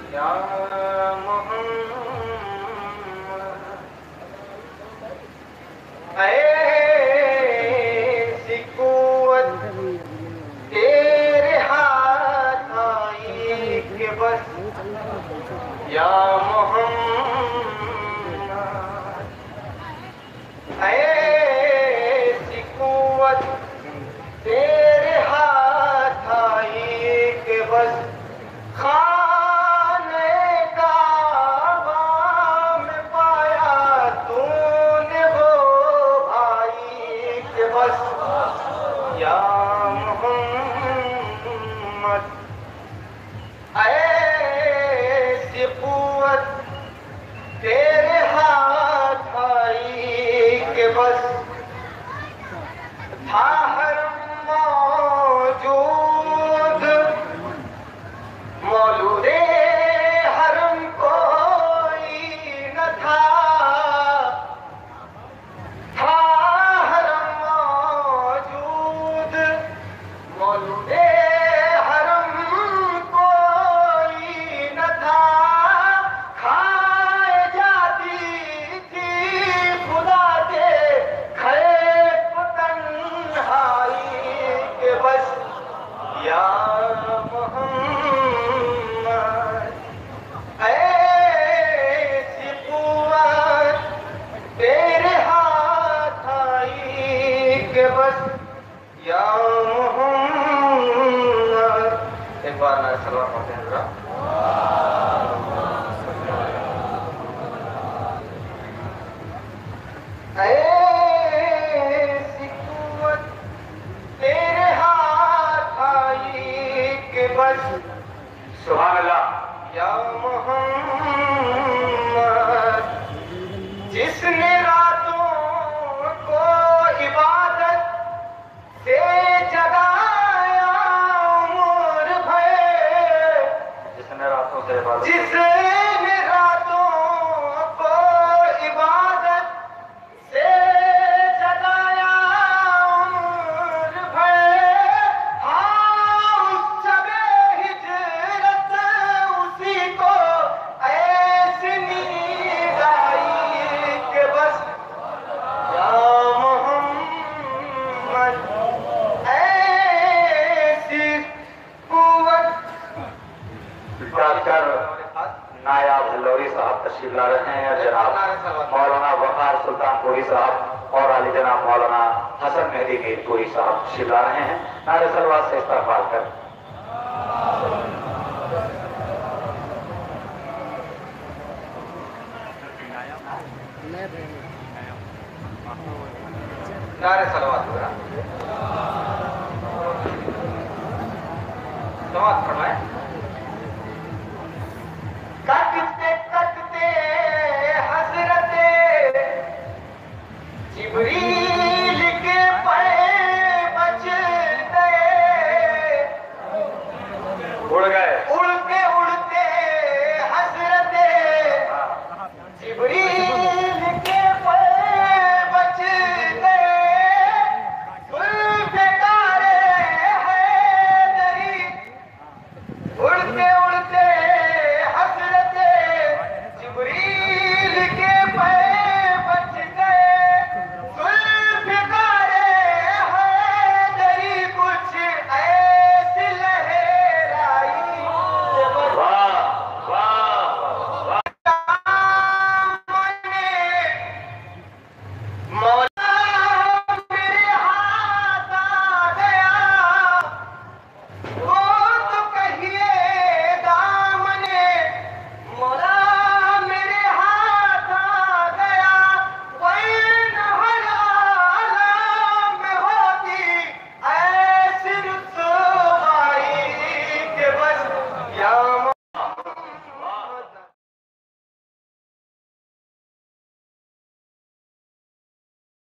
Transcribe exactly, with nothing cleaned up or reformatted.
या मोहम्मद ऐसी कुव्वत तेरे हाथ आई कि बस या मोहम्मद ऐसी कुव्वत तेरे हाथ आई कि बस खाने काबा में पाया तूने वो भाई के बस या मोहम्मद ऐसी कुव्वत तेरे हाथ आई के बस था हरम मौजूद मौलूदे हरम कोई न था था हरम मौजूद मौलूदे हरम कोई न था खाए जाती थी खुदा के खैफ तन्हाई के बस या मोहम्मद ऐसी कुव्वत तेरे हाथ आई के बस या मोहम्मद। एक बार नारे सलवात पढ़ते हैं जरा। ऐसी कुव्वत तेरे हाथ आई के बस सुभान अल्लाह या मोहम्मद जिसने रातों को इबादत से जगाया उम्र भर जिसने रातों से इबादत जिसने रातों को इबादत से जगाया उम्र भर हाँ उस शबे हिजरत उसी को ऐसी नींद आई कि बस या मोहम्मद ऐसी कुव्वत। डॉक्टर नायाब लौरी साहब तशरीफ ला रहे हैं और जनाब मौलाना वकार सुल्तानपुरी साहब और अली जनाब मौलाना हसन मेहदी मीरपुरी साहब तशरीफ ला रहे हैं। नारे सलवात से इस्तकबाल कर नारे सलवात जरा समाप्त फरमाए। कटते कटते हजरते जिब्रील के पैर बच गए उड़ गए